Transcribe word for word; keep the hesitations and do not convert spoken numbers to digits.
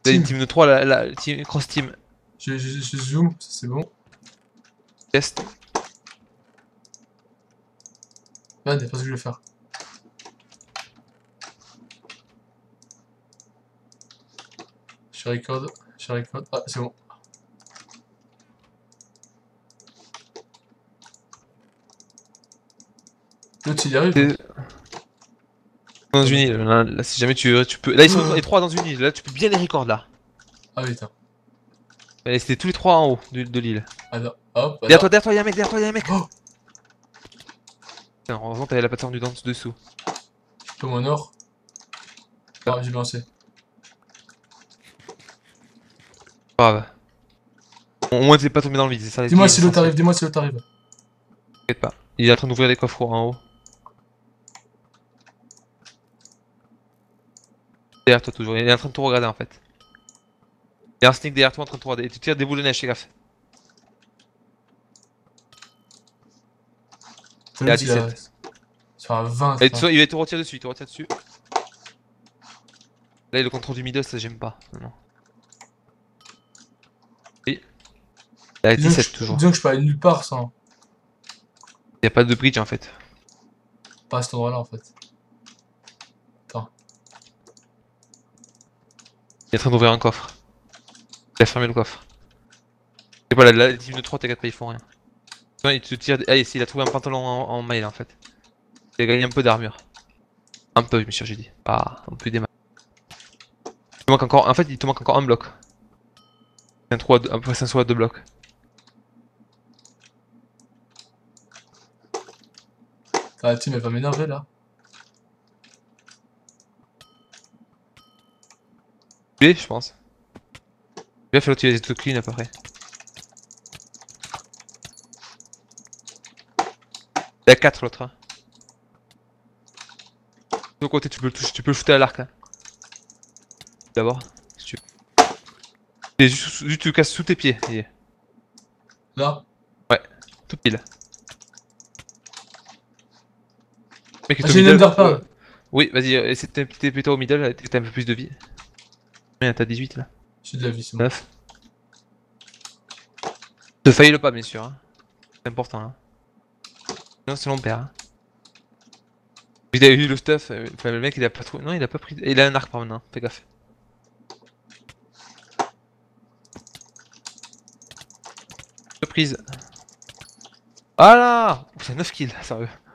T'as une team de trois, la, la team, cross team. Je, je, je zoom, ça c'est bon. Test. Merde, c'est pas ce que je vais faire. Je record, je record. Ah, c'est bon. L'autre il y arrive. Dans une île, là, là, si jamais tu, tu peux. Là ils sont les trois dans une île, là tu peux bien les record là. Ah putain. Et c'était tous les trois en haut de, de l'île. Attends, hop. Derrière toi, derrière toi, y'a un mec, derrière toi, y'a un mec. Oh. Putain, heureusement t'avais la plateforme du dans dessous. Je peux mon or. Ah, j'ai lancé. Pas grave. Au moins t'es pas tombé dans le vide, c'est ça. Dis-moi si l'autre arrive, dis-moi si l'autre arrive. T'inquiète pas. Il est en train d'ouvrir les coffres en haut. Derrière toi toujours, il est en train de tout regarder en fait. Il y a un sneak derrière toi en train de tout regarder. Et tu tires des boules de neige, fais gaffe. Il est à dix-sept. Sur un vingt. Et tu, il va te retirer dessus, il te retire dessus. Là il a le contrôle du middle, ça j'aime pas. Non, non. Oui. Il est à dix-sept toujours. Disons que je peux aller nulle part sans. Il y a pas de bridge en fait. Pas à cet endroit là en fait. Attends. Il est en train d'ouvrir un coffre. Il a fermé le coffre. Et voilà, là, la team de trois, t'inquiète pas, ils font rien. Non, il te tire. Ah, ici, il a trouvé un pantalon en, en maille en fait. Il a gagné un peu d'armure. Un peu, monsieur, j'ai dit. Ah, un peu des mailles. Il te manque encore. En fait, il te manque encore un bloc. Un trou à deux, après c'est un saut à deux blocs. Ah, la team elle va m'énerver là. B, je pense. Il va falloir utiliser tout clean à peu près. Il y a quatre l'autre. Hein. De ton côté, tu peux le toucher, tu peux le shooter à l'arc. Hein. D'abord, si tu veux. Et juste, juste tu le casses sous tes pieds. Il est. Là. Ouais, tout pile. Mec, Ah, j'ai une underpad. euh, Oui, vas-y, essaie de t'es plutôt au middle, t'as un peu plus de vie. Combien t'as dix-huit là? J'ai de la vie, c'est bon. neuf. Ne faille pas, bien sûr. Hein. C'est important. Hein. Sinon, c'est l'on perd. Hein. Il a eu le stuff. Euh, enfin, le mec, il a pas trop. Non, il a pas pris. Il a un arc par maintenant. Fais gaffe. Surprise. Ah là! C'est neuf kills, sérieux.